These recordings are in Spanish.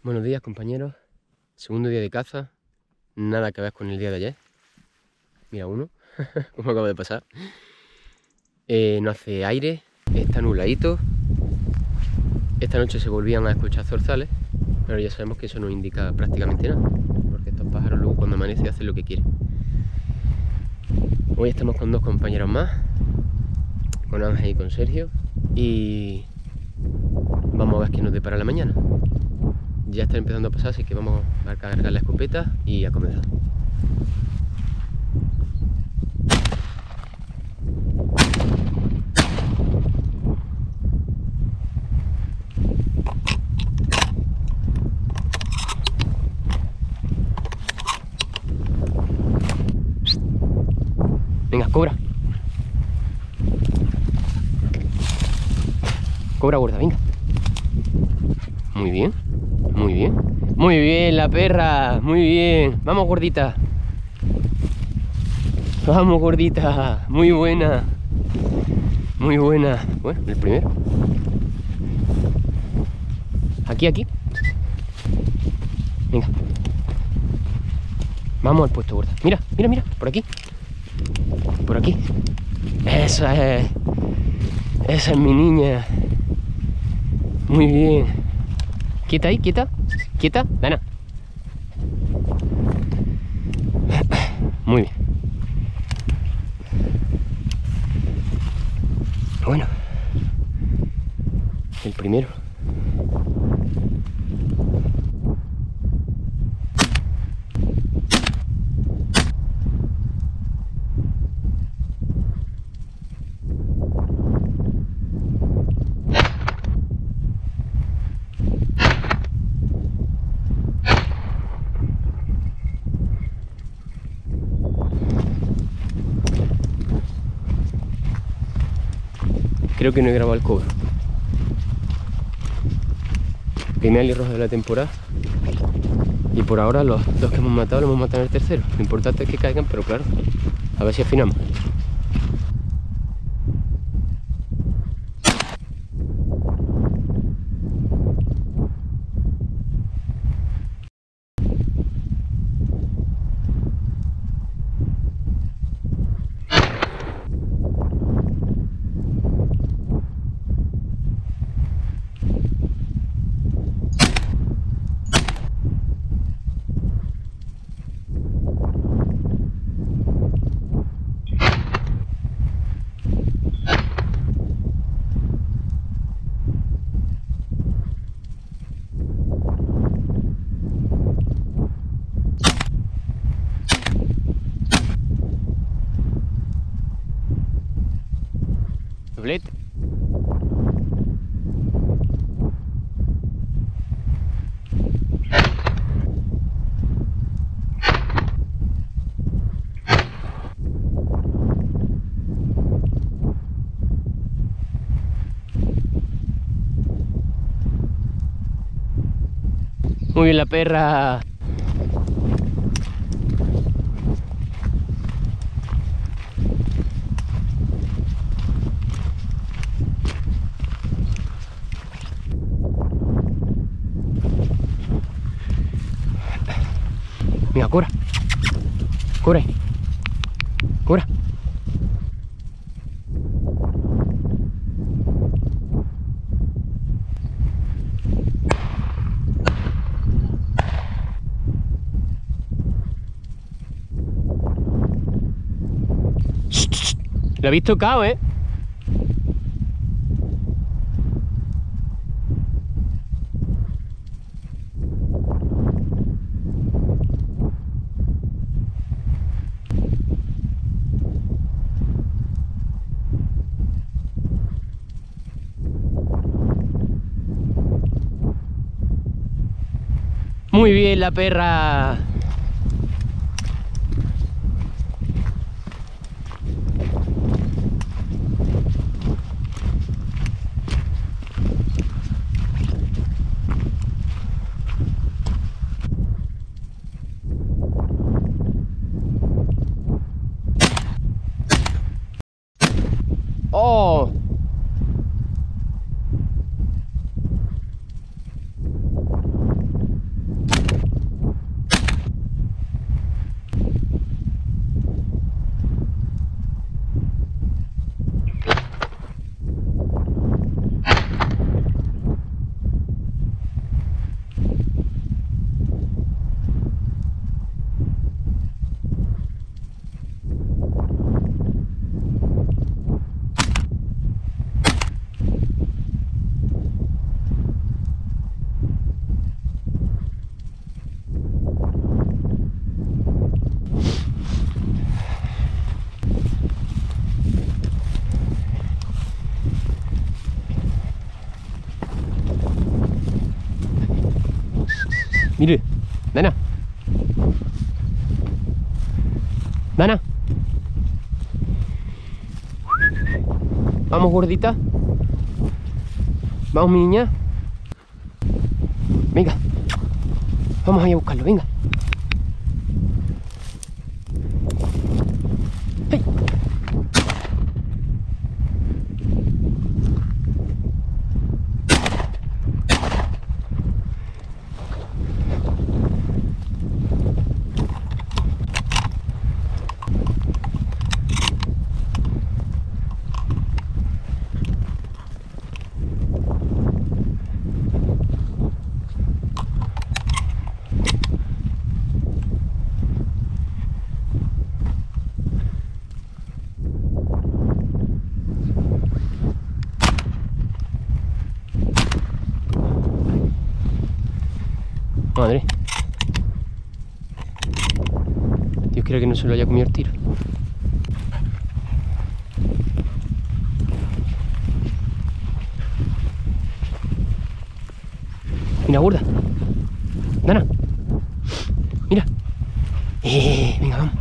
Buenos días, compañeros. Segundo día de caza. Nada que ver con el día de ayer. Mira uno, como acaba de pasar. No hace aire, está nubladito. Esta noche se volvían a escuchar zorzales, pero ya sabemos que eso no indica prácticamente nada, porque estos pájaros luego cuando amanece hacen lo que quieren. Hoy estamos con dos compañeros más, con Ángel y con Sergio, y vamos a ver qué nos depara la mañana. Ya está empezando a pasar, así que vamos a cargar la escopeta y a comenzar. Venga, cobra. Cobra gorda, venga. Muy bien, muy bien. Muy bien, la perra, muy bien. Vamos, gordita. Vamos, gordita. Muy buena. Muy buena. Bueno, el primero. Aquí, aquí. Venga. Vamos al puesto, gorda. Mira, mira, mira. Por aquí. Por aquí. Esa es. Esa es mi niña. Muy bien. Quieta ahí, quieta. Quieta. Dana. Muy bien. Bueno. El primero. Creo que no he grabado el cobro. Primer alirrojo de la temporada. Y por ahora los dos que hemos matado los hemos matado en el tercero. Lo importante es que caigan, pero claro, a ver si afinamos. Doblete. Muy bien la perra. Venga, cobra. Cobra ahí. Cobra. Lo habéis tocado, ¿eh? Muy bien la perra. Oh. Mire, Dana. Dana. Vamos, gordita. Vamos, mi niña. Venga. Vamos a ir a buscarlo, venga. ¡Hey! Madre. Dios quiera que no se lo haya comido el tiro. Mira, gorda. Dana. Mira. Venga, vamos.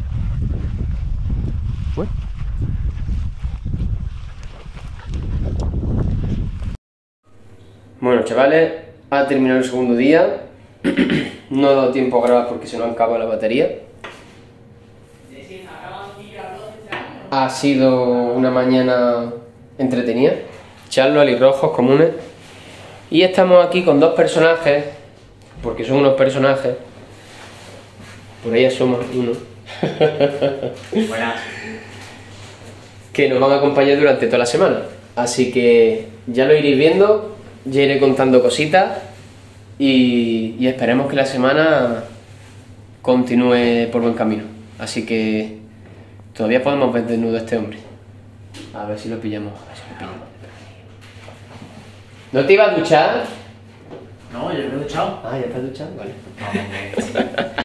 Bueno, chavales, ha terminado el segundo día. No he dado tiempo a grabar porque se nos acaba la batería. Ha sido una mañana entretenida. Charlos, alirrojos comunes. Y estamos aquí con dos personajes, porque son unos personajes. Por ahí somos uno. Buenas. Que nos van a acompañar durante toda la semana. Así que ya lo iréis viendo, ya iré contando cositas. Y esperemos que la semana continúe por buen camino. Así que todavía podemos ver desnudo a este hombre. A ver si lo pillamos. ¿No te ibas a duchar? No, yo me he duchado. Ah, ya estás duchado, vale. No,